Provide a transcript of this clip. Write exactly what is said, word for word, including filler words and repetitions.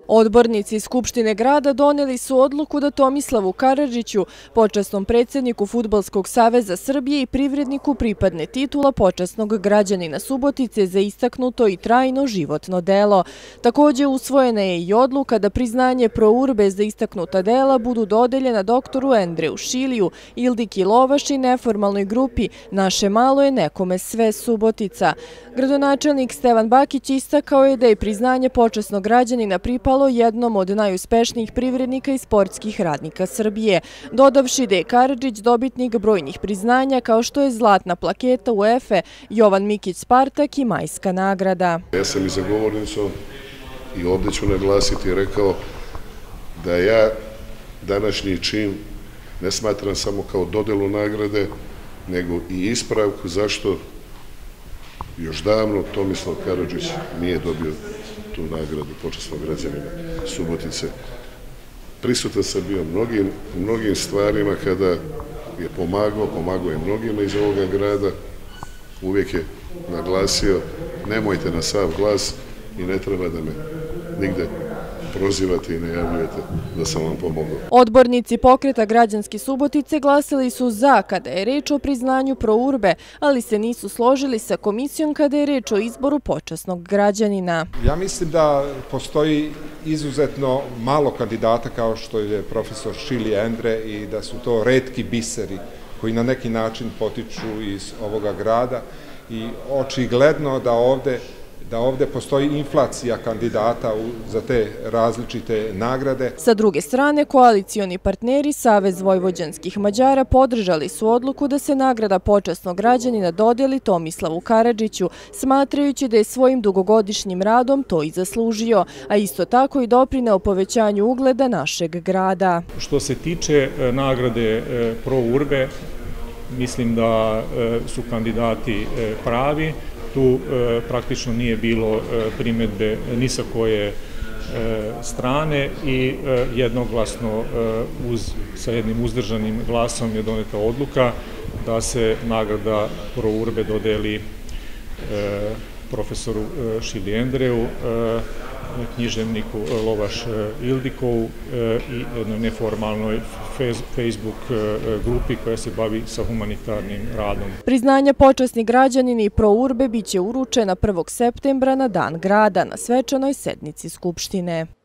Odbornici Skupštine grada doneli su odluku da Tomislavu Karadžiću, počasnom predsjedniku Fudbalskog saveza Srbije i privredniku, pripadne titula počasnog građanina Subotice za istaknuto i trajno životno delo. Također usvojena je i odluka da priznanje pro urbe za istaknuta dela budu dodeljena doktoru Endreu Šiliju, Ildiki Lovaš i neformalnoj grupi Naše malo je nekome sve Subotica. Gradonačelnik Stevan Bakić istakao je da je priznanje počasnog građanina pripalo jednom od najuspešnijih privrednika i sportskih radnika Srbije, dodavši da je Karadžić dobitnik brojnih priznanja kao što je zlatna plaketa UEFA, Jovan Mikić Spartak i majska nagrada. Ja sam i za govornicom i ovdje ću naglasiti rekao da ja današnji čin ne smatram samo kao dodelu nagrade, nego i ispravku zašto još davno Tomislav Karadžić nije dobio tu nagradu počasnog građanina Subotice. Prisutan sam bio mnogim, mnogim stvarima kada je pomagao, pomagao je mnogima iz ovoga grada. Uvijek je naglasio, nemojte na sav glas i ne treba da me nigde prozivate i najavljujete da sam vam pomogao. Odbornici pokreta Građanski Subotice glasili su za kada je reč o priznanju pro urbe, ali se nisu složili sa komisijom kada je reč o izboru počasnog građanina. Ja mislim da postoji izuzetno malo kandidata kao što je profesor Šili Endre i da su to retki biseri koji na neki način potiču iz ovoga grada i očigledno da ovde da ovdje postoji inflacija kandidata za te različite nagrade. Sa druge strane, koalicioni partneri Savez vojvođanskih Mađara podržali su odluku da se nagrada počasnog građanina dodeli Tomislavu Karadžiću, smatrajući da je svojim dugogodišnjim radom to i zaslužio, a isto tako i doprineo povećanju ugleda našeg grada. Što se tiče nagrade pro urbe, mislim da su kandidati pravi. Tu praktično nije bilo primjedbe ni sa koje strane i jednoglasno sa jednim uzdržanim glasom je doneta odluka da se nagrada pro urbe dodeli profesoru Šili Endreu, književniku Lovaš Ildikovu i jednoj neformalnoj Facebook grupi koja se bavi sa humanitarnim radom. Priznanja počasni građanini pro urbe biće uručena prvog septembra na Dan grada na svečanoj sednici Skupštine.